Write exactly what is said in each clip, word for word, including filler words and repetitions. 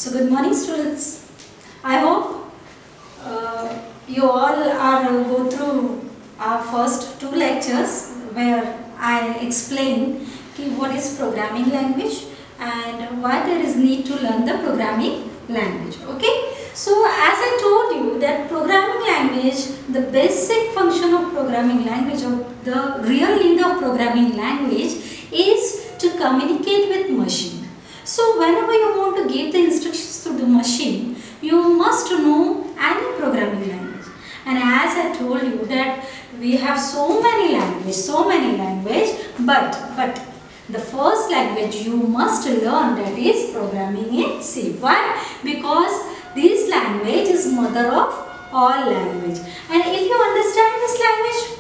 So good morning students. I hope uh, you all are uh, go through our first two lectures where I explain ki what is programming language and why there is need to learn the programming language. Okay. So as I told you that programming language, the basic function of programming language or the real need of programming language is to communicate with machine. So whenever you want to give the instructions to the machine, you must know any programming language. And as I told you that we have so many language, so many language, but but the first language you must learn, that is programming in C. Why? Because this language is mother of all language. And if you understand this language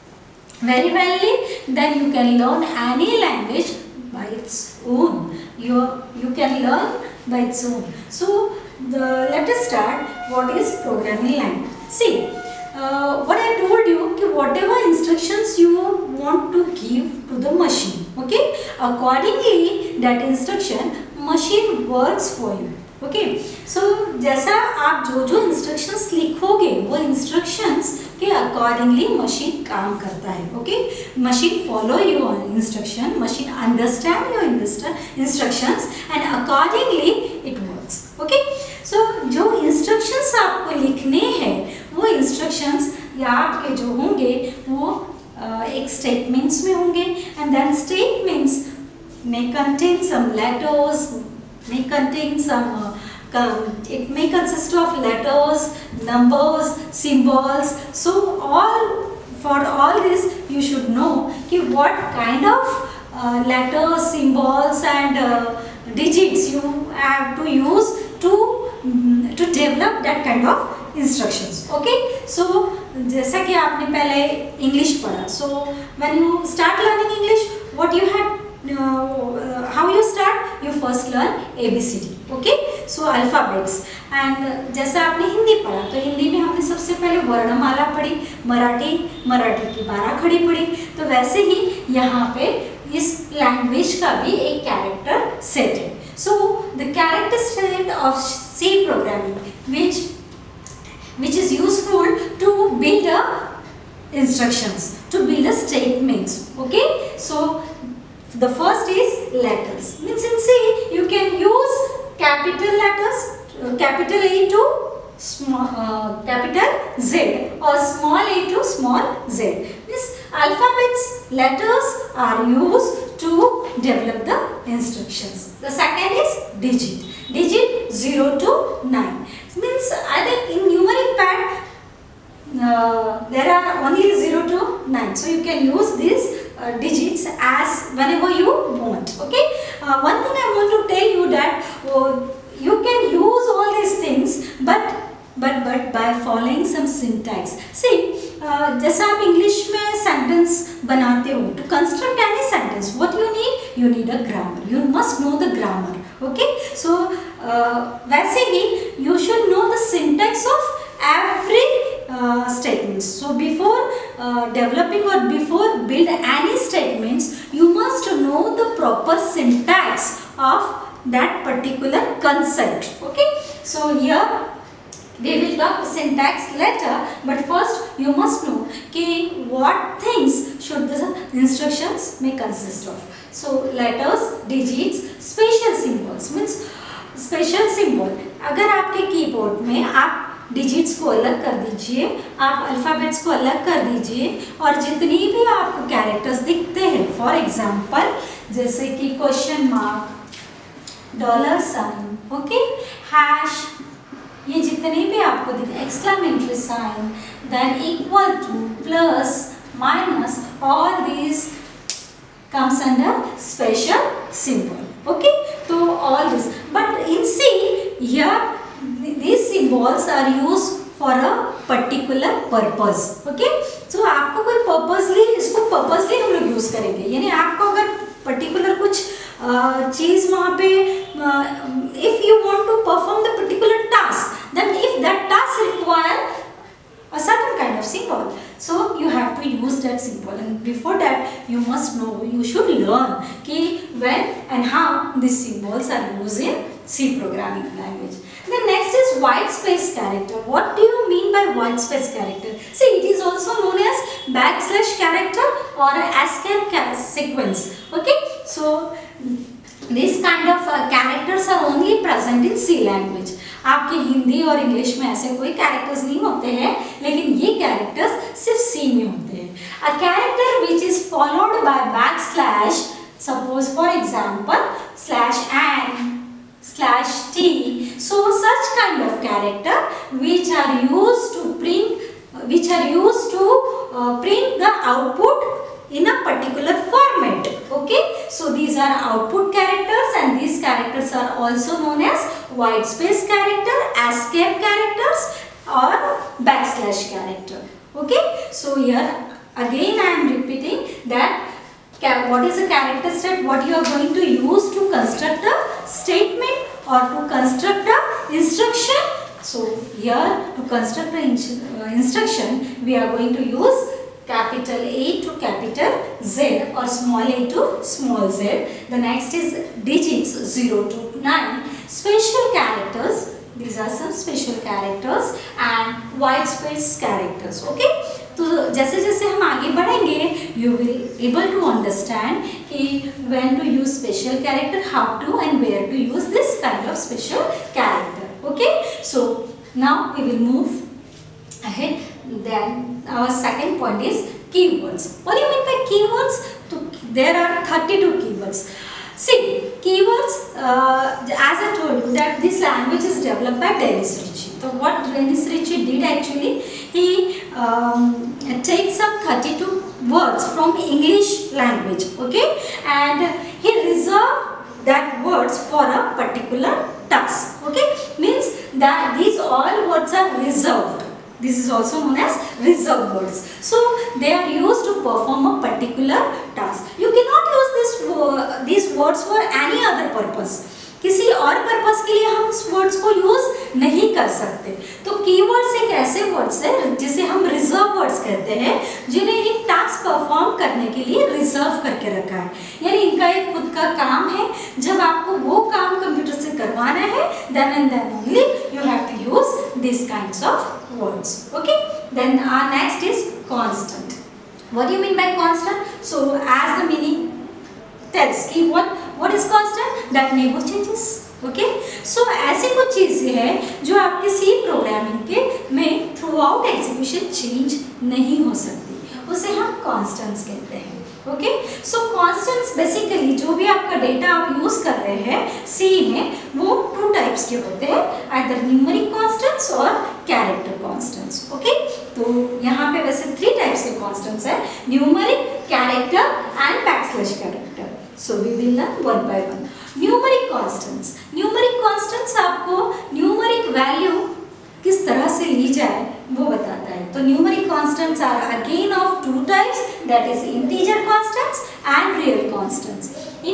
very well, then you can learn any language by its own. You, you can learn by its own. So the, let us start what is programming language. See, uh, what I told you, कि whatever instructions you want to give to the machine, okay, accordingly that instruction machine works for you. Okay okay? So so, जैसा आप जो जो instructions लिखोगे वो instructions के accordingly machine काम करता है. Okay, machine follow your instruction, machine understand your instructions and accordingly it works. Okay, so जो इंस्ट्रक्शंस आपको लिखने हैं वो इंस्ट्रक्शंस या आपके जो होंगे वो uh, एक स्टेटमेंट्स में होंगे and then statements may contain some letters, may contain some uh, it may consist of letters, numbers, symbols. So all for all this you should know कि what kind of uh, letters, symbols and uh, digits you have to use to um, to develop that kind of instructions. Okay, so जैसा कि आपने पहले English पढ़ा, so when you start learning English, what you had Uh, how you start? You first learn A B C D. Okay, so alphabets. And जैसा आपने हिंदी पढ़ा तो हिंदी में हमने सबसे पहले वर्णमाला पढ़ी, मराठी मराठी की बारह खड़ी पढ़ी. तो वैसे ही यहाँ पे इस लैंग्वेज का भी एक कैरेक्टर सेट है. So the character set of C programming, which which is useful to build a instructions, to build a statements. Okay, so the first is letters. Means in C you can use capital letters, uh, capital A to small uh, capital Z or small a to small z. Means alphabets, letters are used to develop the instructions. The second is digit. Digit zero to nine. Means I think in numeric pad uh, there are only zero to nine. So you can use this Uh, digits as whenever you want. Okay, uh, one thing I want to tell you that uh, you can use all these things but but but by following some syntax. See, uh, जैसा आप English में sentence बनाते हो, to construct any sentence what you need? You need a grammar. You must know the grammar. Okay, so uh, वैसे ही you should know the syntax of every uh, statements. So before uh, developing or before build any statements, you must know the proper syntax of that particular concept. Okay, so here we will talk syntax later, but first you must know कि what things should the instructions may consist of. So letters, digits, special symbols. Means special symbol, अगर आपके keyboard में आप digits को अलग कर दीजिए, आप अल्फ़ाबेट्स को अलग कर दीजिए और जितनी भी आपको कैरेक्टर्स दिखते हैं, फॉर एग्जांपल जैसे कि question mark, dollar sign, okay, hash, ये जितने भी आपको दिखते, exclamatory sign, then equal to, plus, minus, all these comes under special symbol. Okay, so all this, but in C here these symbols are used for a particular purpose. Okay, so आपको कोई purposely, इसको purposely हम लोग use करेंगे, यानी आपको अगर particular कुछ चीज़ वहाँ पे if you want to perform the particular task, then if that task require a certain kind of symbol, so you have to use that symbol. And before that you must know, you should learn कि when and how these symbols are used in C programming language. The next is white space character. What do you mean by white space character? See, it is also known as backslash character or escape sequence. Okay, so this kind of uh, characters are only present in C language. आपके हिंदी और English में ऐसे कोई characters नहीं होते हैं, लेकिन ये कैरेक्टर्स सिर्फ सी में होते हैं. A character which is followed by back slash, suppose for example slash n slash t. So such kind of character which are used to print, which are used to uh, print the output in a particular format. Okay, so these are output characters, and these characters are also known as white space character, escape characters, or backslash character. Okay, so here again I am repeating that what is a character set, what you are going to use to construct a statement or to construct a instruction. So here to construct an instruction we are going to use capital A to capital Z or small a to small z. The next is digits zero to nine. Special characters, these are some special characters and white space characters. Okay, तो जैसे जैसे हम आगे बढ़ेंगे you will able to understand कि when to use special character, how to and where to use this kind of special character. Okay, so now we will move ahead. Then our second point is keywords. What do you mean by keywords? So there are thirty-two keywords. See, keywords, uh, as I told you that this language is developed by Dennis Ritchie. So what Dennis Ritchie did actually, he um, takes some thirty-two words from English language, okay, and he reserved that words for a particular task. Okay, means that these all words are reserved. This is also known as reserved words. So they are used to perform a particular task. You cannot use this uh, these words for any other purpose. किसी और purpose के लिए हम इस words को use नहीं कर सकते. तो कीवर्ड्स एक ऐसे वर्ड्स है जिसे हम रिजर्व वर्ड्स कहते हैं, जिन्हें एक टास्क परफॉर्म करने के लिए रिजर्व करके रखा है. यानी इनका एक खुद का काम है. जब आपको वो काम कंप्यूटर से करवाना है, then and then only you have to use these kinds of words. Okay, then our next is constant. What do you mean by constant? So as the meaning tells, कि what what is constant? That never changes. Okay, so ऐसी कुछ चीजें हैं जो आपके सी programming के में through out execution change नहीं हो सकती, उसे हम कॉन्स्टेंट्स कहते हैं. ओके, सो कॉन्स्टेंट्स बेसिकली जो भी आपका डेटा आप यूज कर रहे हैं सी में, वो टू टाइप्स के होते हैं, आइदर न्यूमेरिक कॉन्स्टेंट्स और कैरेक्टर कॉन्स्टेंट्स. ओके, तो यहाँ पे वैसे थ्री टाइप्स के कॉन्स्टेंट्स हैं, numeric, character and backslash character. So we will learn one by one. Numeric constants, numeric constants आपको न्यूमेरिक वैल्यू किस तरह से ली जाए वो बताता है. तो numeric constants are again of two types, that is integer constants and real constants.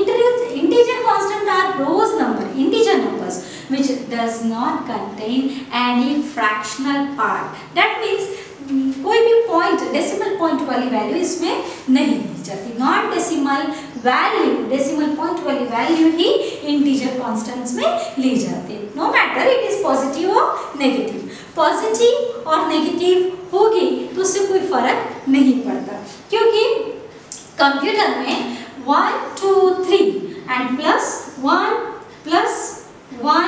Integer constant are those number, integer numbers which does not contain any fractional part. That means कोई भी पॉइंट, डेसिमल पॉइंट वाली value इसमें नहीं दी जाती. Non decimal value, decimal point वाली value ही integer constants में ली जाती है, no matter it is positive और नेगेटिव. पॉजिटिव और नेगेटिव होगी तो उससे कोई फर्क नहीं पड़ता, क्योंकि कंप्यूटर में one two three and plus one plus one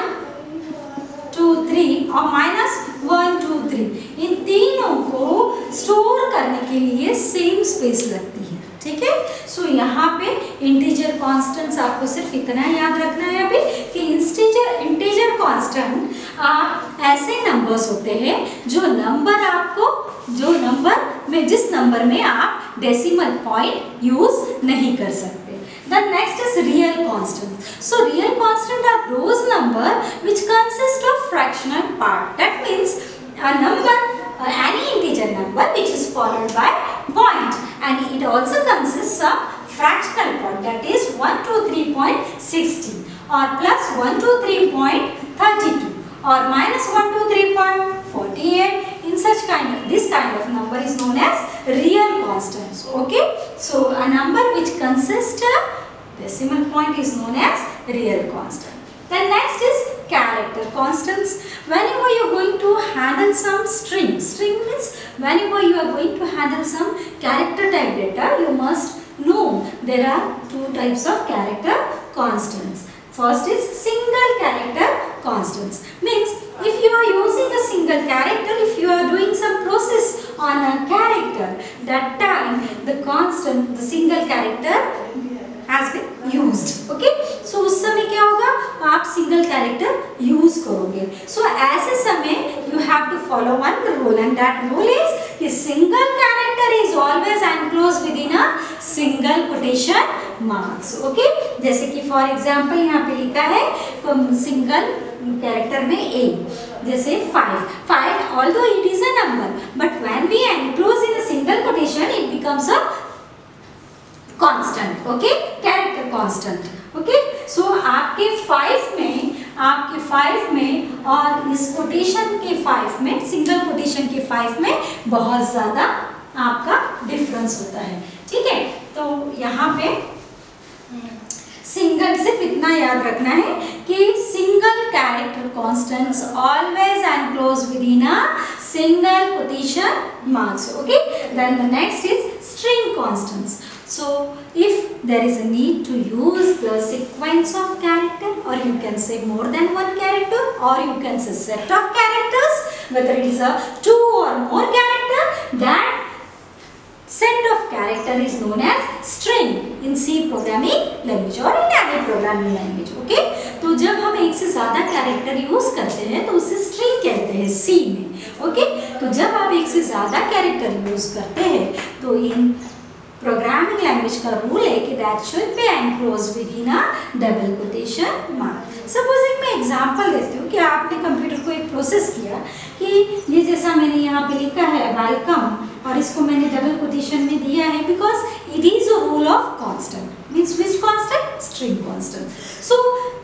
two three और माइनस वन टू थ्री, इन तीनों को स्टोर करने के लिए सेम स्पेस लगती है. ठीक है, सो यहाँ पे इंटीजर कॉन्स्टेंट्स आपको सिर्फ इतना याद रखना है अभी कि इंटीजर इंटीजर कांस्टेंट आप ऐसे नंबर्स होते हैं जो नंबर आपको जो नंबर में जिस नंबर में आप डेसिमल पॉइंट यूज नहीं कर सकते. The next is real constant. So real constant are those number which consist of fractional part. That means a number, uh, any integer number which is followed by point, and it also consists of fractional part, that is one two three point one six or plus one two three point three two or minus one two three point four eight. In such kind of this kind of number is known as real constants. Okay, so a number which consists of Decimal point is known as real constant. Then next is character constants. Whenever you are going to handle some string, string means whenever you are going to handle some character type data, you must know there are two types of character constants. First is single character constants. Means if you are using a single character, if you are doing some process on a character, that time the constant, the single character has been used. Okay, so उस समय क्या होगा, आप single character use करोगे. So ऐसे समय you have to follow one rule, and that rule is कि single character is always enclosed within a single quotation marks. Okay, जैसे कि for example यहाँ पे लिखा है single character में a, जैसे five. Five although it is a number, but when we enclose in a single quotation, it becomes a constant. Okay, character constant. Okay, so आपके five में, आपके five में और इस quotation के five में, single quotation के five में बहुत ज़्यादा आपका difference होता है. ठीक है, तो यहाँ पे सिंगल सिर्फ इतना याद रखना है कि single character constants always enclose within a single quotation marks. Okay, then the next is string constants. So if there is a need to use the sequence of character, or you can say more than one character, or you can say set of characters, whether it is a two or more character, that set of character is known as string in C programming language or in any programming language. Okay, तो जब हम एक से ज़्यादा character use करते हैं तो उसे string कहते हैं C में. Okay, तो जब आप एक से ज़्यादा character use करते हैं तो इन प्रोग्रामिंग लैंग्वेज का रूल है कि that should be enclosed within a double quotation mark. Suppose एक मैं एग्जांपल देती हूँ कि आपने कंप्यूटर को एक प्रोसेस किया कि ये जैसा मैंने यहाँ पे लिखा है वेलकम, और इसको मैंने डबल कोटेशन में दिया है because it is a rule of constant. Means which constant? String constant. So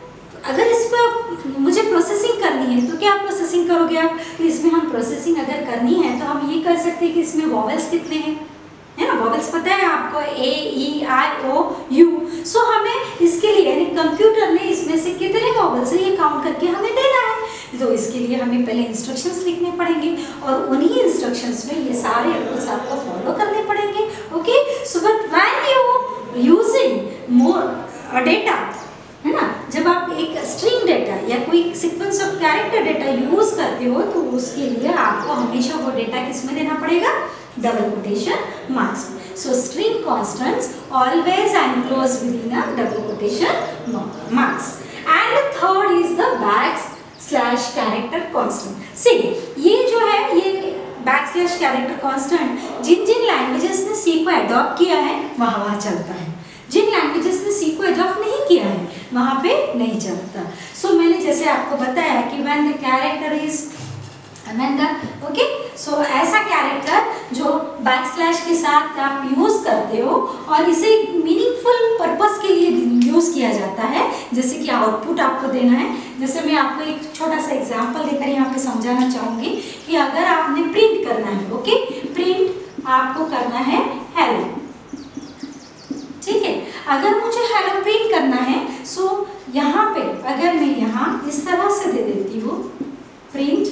अगर इस पर मुझे प्रोसेसिंग करनी है तो क्या प्रोसेसिंग करोगे आप? तो इसमें हम प्रोसेसिंग अगर करनी है तो हम ये कर सकते हैं कि इसमें वॉवेल्स कितने हैं, है ना? वॉवेल्स पता है आपको, ए ई आई ओ यू. सो हमें इसके लिए यानी कंप्यूटर ने इसमें से कितने वॉवेल्स है ये काउंट करके हमें देना है. तो इसके लिए हमें पहले इंस्ट्रक्शंस लिखने पड़ेंगे और उन्हीं इंस्ट्रक्शंस में ये सारे रूल्स आपको फॉलो करने पड़ेंगे. Okay, so but when you using more data, है ना, जब आप एक स्ट्रिंग डेटा या कोई sequence of character data use करते हो तो उसके लिए आपको हमेशा वो डेटा किसमें देना पड़ेगा? Double quotation marks. So string constants always enclosed within a double quotation marks. And the third is the backslash character constant. See, ये जो है ये backslash character constant जिन जिन languages ने C को adopt किया है वहाँ वहाँ चलता है. जिन languages ने C को adopt नहीं किया है वहाँ पे नहीं चलता. So मैंने जैसे आपको बताया कि when the character is अमेंडा. ओके, सो ऐसा कैरेक्टर जो बैकस्लैश के साथ आप यूज़ करते हो और इसे मीनिंगफुल पर्पस के लिए यूज़ किया जाता है, जैसे कि आउटपुट आपको देना है. जैसे मैं आपको एक छोटा सा एग्जांपल देकर यहाँ पे समझाना चाहूँगी कि अगर आपने प्रिंट करना है, ओके, प्रिंट आपको करना है हेलो. ठीक है, अगर मुझे हेलो प्रिंट करना है, सो यहाँ पे अगर मैं यहाँ इस तरह से दे देती हूँ प्रिंट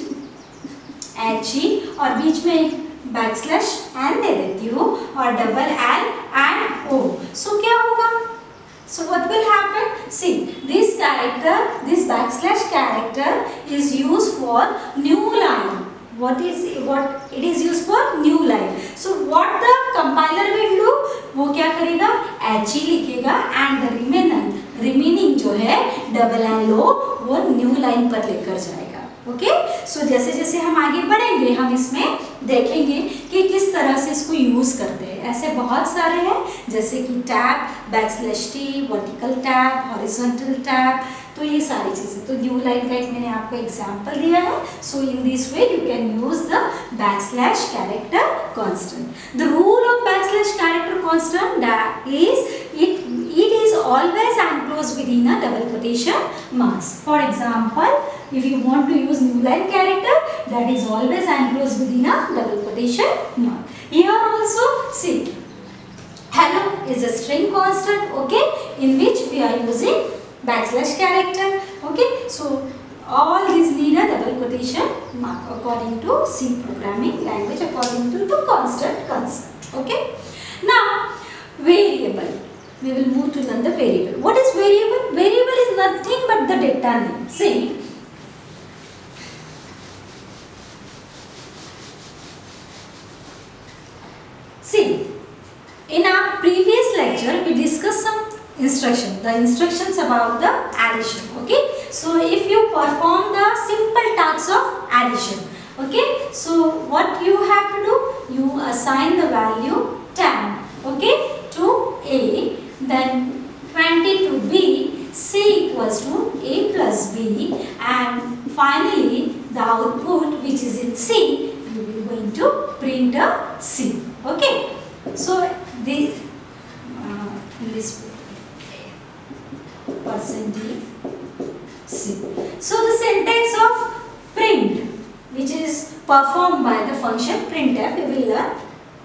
एच ई और बीच में एक बैकस्लैश एन दे देती हूँ और double L and O, so क्या होगा? So what will happen? See, this character, this backslash character is used for new line. What is what it is used for? New line. So what the compiler will do? वो क्या करेगा? H E लिखेगा and the remaining remaining जो है double L O वो new line पर लेकर जाएगा. ओके, सो जैसे जैसे हम आगे बढ़ेंगे हम इसमें देखेंगे कि किस तरह से इसको यूज़ करते हैं. ऐसे बहुत सारे हैं जैसे कि tab, backslash t, vertical tab, horizontal tab, तो ये सारी चीज़ें. तो न्यू लाइन का एक मैंने आपको एग्जांपल दिया है. So in this way you can use the backslash character constant. The rule of backslash character constant that is it it is always enclosed within a double quotation marks. For example, if you want to use new line character, that is always enclosed within a double quotation mark. Here also, see, hello is a string constant. Okay, in which we are using backslash character. Okay, so all these need a double quotation mark according to C programming language, according to the constant concept. Okay, now variable. We will move to learn the variable. What is variable? Variable is nothing but the data name. See, see, in our previous lecture we discussed some instruction, the instructions about the addition. Okay, so if you perform the simple tasks of addition, okay, so what you have to do? You assign the value ten, okay, to A, then twenty to B, C equals to A plus B, and finally the output which is in C, you will going to print a C. Okay, so this uh, in this percentage C. So the syntax of print, which is performed by the function printf, we will learn.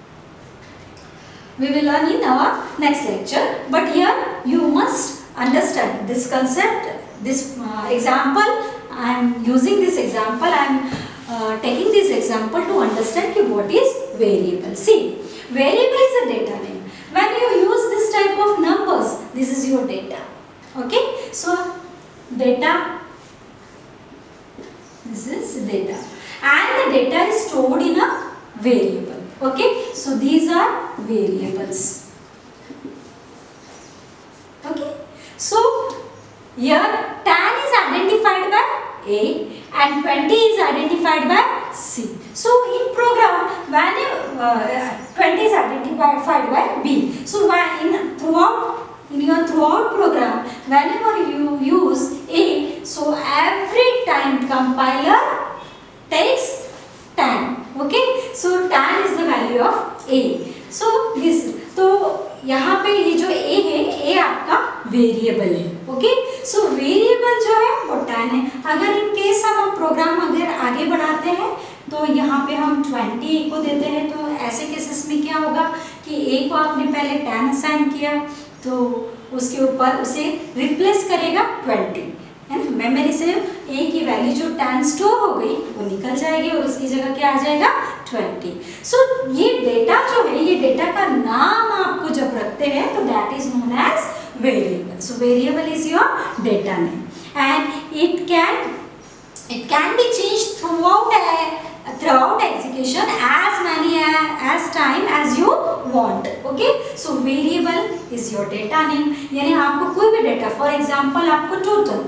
We will learn in our next lecture. But here you must understand this concept, this uh, example. I am using this example. I am uh, taking this example to understand what is variable. See, variable is a data name. When you use this type of numbers, this is your data. Okay, so data, this is data, and the data is stored in a variable. Okay, so these are variables. Okay, so here ten is identified by A and twenty is identified by C. So in program, when you, uh, twenty is identified by B. So when in throughout in your throughout program, whenever you use A, so every time compiler takes ten. Okay, so ten is the value of A. So this, तो यहाँ पे ये जो A है, A आपका variable है. Okay, so variable जो है वो टेन है. अगर इन केस हम प्रोग्राम अगर आगे बढ़ाते हैं तो यहाँ पे हम ट्वेंटी A को देते हैं, तो ऐसे केसेस में क्या होगा कि A को आपने पहले टेन असाइन किया तो उसके ऊपर उसे रिप्लेस करेगा ट्वेंटी, है ना. मेमोरी से A की वैल्यू जो टेन स्टोर हो गई वो निकल जाएगी और उसकी जगह क्या आ जाएगा ट्वेंटी. सो so, ये डेटा जो है, ये डेटा का नाम आपको जब रखते हैं तो that is known as variable. So variable is your data name and it can it can be change throughout throughout execution as many as time as you want. Okay, so variable is your data name. यानी आपको कोई भी data, for example आपको total,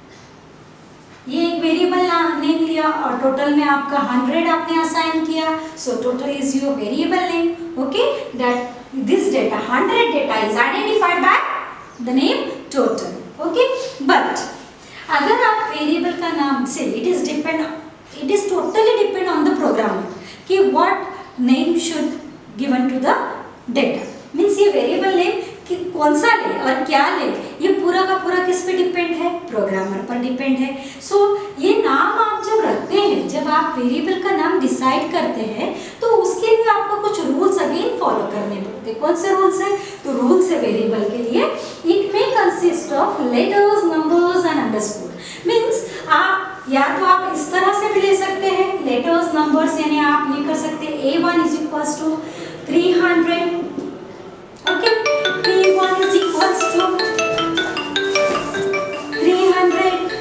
ये एक variable name लिया और total में आपका हंड्रेड आपने असाइन किया, so total is your variable name. Okay, that this data hundred data is identified by the name total. Okay, but अगर आप वेरिएबल का नाम से, it is depend it is totally depend on the programmer कि what name should given to the data. means ये variable name कि कौन सा ले और क्या ले, ये पूरा का पूरा किस पे डिपेंड है, प्रोग्रामर पर डिपेंड है. सो so, ये नाम आप जब रखते हैं, जब आप वेरिएबल का नाम डिसाइड करते हैं तो उसके लिए आपको कुछ रूल्स अगेन फॉलो करने पड़ते हैं. कौन से रूल्स हैं? तो रूल्स है वेरिएबल के लिए, it may consist of letters, numbers and underscore. Means आप या तो आप इस तरह से भी ले सकते हैं, लेटर्स, नंबर्स, यानी आप ये कर सकते हैं A one is equals to three hundred. Okay, P one is equals to three hundred.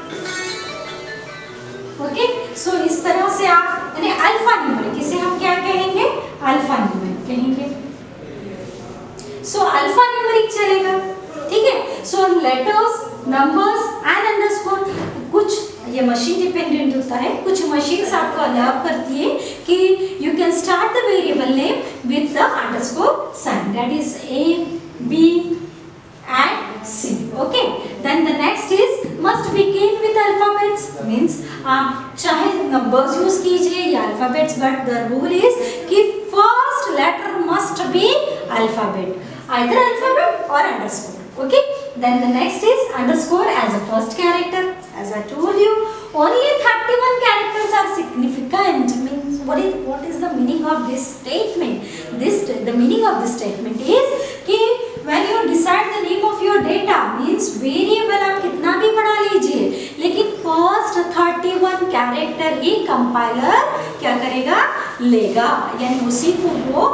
Okay, so इस तरह से आप, यानी अल्फा न्यूमेरिक, इसे हम क्या कहेंगे? अल्फा न्यूमेरिक कहेंगे. सो अल्फा न्यूमेरिक चलेगा. ठीक है, so letters, numbers and underscore, कुछ ये मशीन डिपेंडेंट होता है, कुछ मशीन्स आपको अलाउ करती है कि you can start the variable name with the underscore sign, that is A B and C. Okay, then the next is must begin with alphabets. Means आप चाहे नंबर्स यूज कीजिए या alphabets, but the rule is कि first letter must be alphabet, either alphabet और underscore. Okay, then the next is underscore as a first character. As I told you, only thirty-one characters are significant. Means what is what is the meaning of this statement? This the meaning of this statement is कि when you decide the name of your data means variable आप कितना भी बढ़ा लीजिए, लेकिन first thirty one character ही compiler क्या करेगा, लेगा, यानी उसी को वो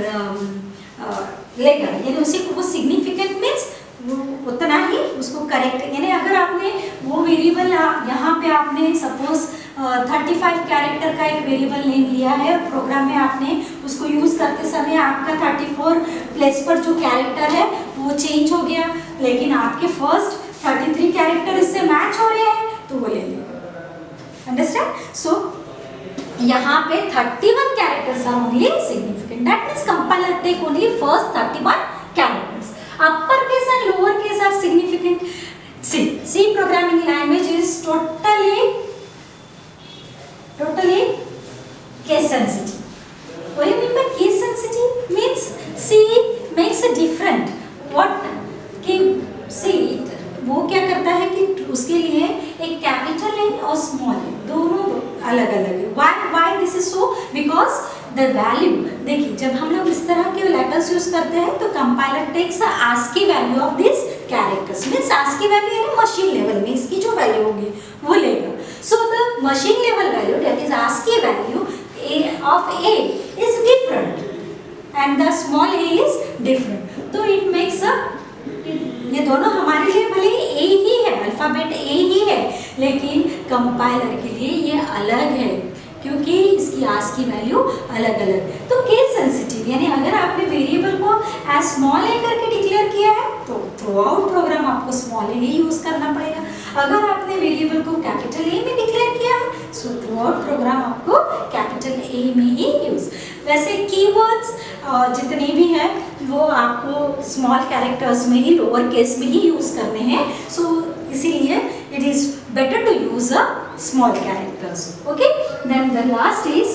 लेगा, यानी उसी को वो सिग्निफिकेंट मीन्स उतना ही उसको करेक्ट, यानी अगर आपने वो वेरिएबल यहाँ पे आपने सपोज थर्टी फाइव कैरेक्टर का एक वेरिएबल नेम लिया है, प्रोग्राम में आपने उसको यूज करते समय आपका थर्टी फोर प्लेस पर जो कैरेक्टर है वो चेंज हो गया, लेकिन आपके फर्स्ट थर्टी थ्री कैरेक्टर इससे मैच हो रहे हैं तो वो ले लेगा। अंडरस्टैंड? सो यहाँ पे thirty one characters are only significant, that means compiler take only first thirty one characters. Upper case and lower case are significant. See, C programming language is totally, totally case sensitive. What do you mean by case sensitive? Means C makes a different. What? कि C वो क्या करता है कि उसके लिए एक capital है और स्मॉल है, दोनों अलग अलग है. Why? Why this is so? Because the value, देखिए जब हम लोग इस तरह के लेटर्स यूज करते हैं तो compiler takes ASCII value of this characters, means ASCII value यानी मशीन लेवल में इसकी जो वैल्यू होगी वो लेगा. So the machine level value that is ASCII value of A is different and the small a is different. तो it makes a, ये दोनों हमारे लिए भले ए ही है, अल्फाबेट ए ही है, लेकिन कंपाइलर के लिए ये अलग है क्योंकि इसकी आस्की वैल्यू अलग अलग. तो केस सेंसिटिव यानी अगर आपने वेरिएबल को एज स्मॉल ए करके डिक्लेयर किया है तो थ्रू आउट प्रोग्राम आपको स्मॉल ए ही यूज करना पड़ेगा. अगर आपने वेरिएबल को कैपिटल ए में डिक्लेयर किया है सो थ्रू आउट प्रोग्राम आपको कैपिटल ए में ही यूज. वैसे कीवर्ड्स जितने भी हैं वो आपको स्मॉल कैरेक्टर्स में ही, लोअर केस में ही यूज करने हैं. सो इसीलिए it is better to use a small characters. Okay, then the last is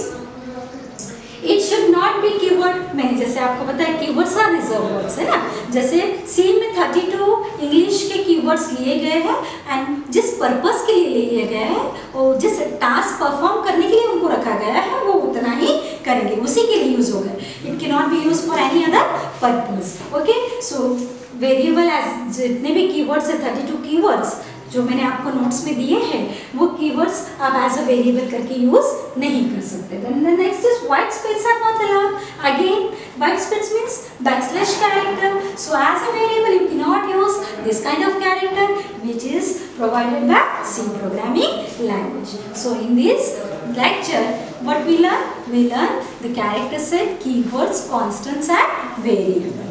it should not be keyword. मैंने जैसे आपको पता है keywords are reserved words है ना, जैसे C में थर्टी टू इंग्लिश के keywords लिए गए हैं एंड जिस पर्पस के लिए लिए गए हैं और जिस टास्क परफॉर्म करने के लिए उनको रखा गया है वो उतना ही करेंगे, उसी के लिए यूज होगा. It can not be use for any other purpose. Okay, so variable as जितने भी कीवर्ड्स है थर्टी टू कीवर्ड्स जो मैंने आपको नोट्स में दिए हैं वो कीवर्ड्स आप एज अ वेरिएबल करके यूज नहीं कर सकते. Then the next is white space are not allowed. Again white space means backslash character. So as a variable you can not use this kind of character which is provided by C programming language. So in this lecture what we learn? We learn the character set, keywords, constants and variables.